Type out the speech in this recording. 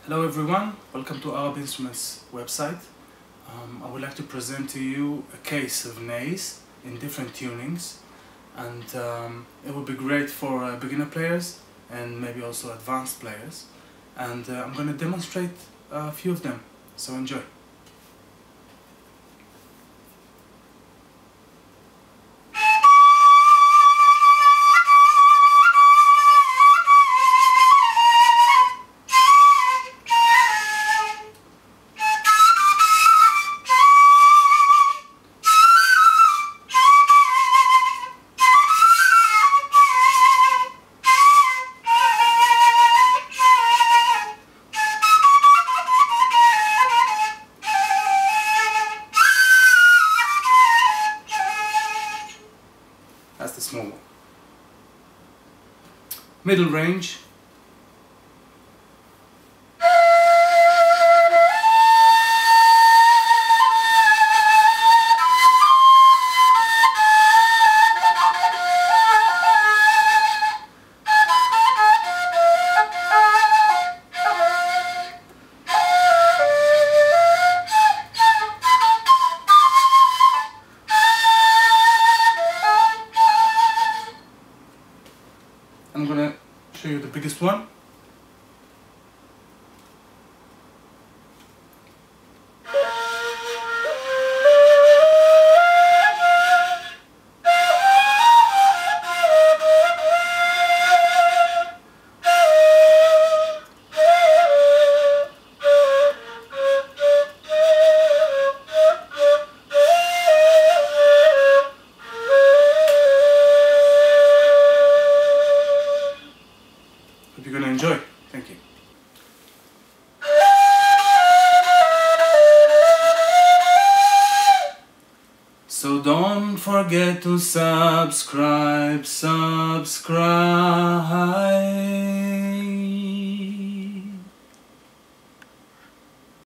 Hello everyone, welcome to Arab Instruments website. I would like to present to you a case of nays in different tunings, and it would be great for beginner players and maybe also advanced players, and I'm going to demonstrate a few of them, so enjoy. That's the small one. Middle range. I'm gonna show you the biggest one. Hope you're gonna enjoy. Thank you. So don't forget to subscribe.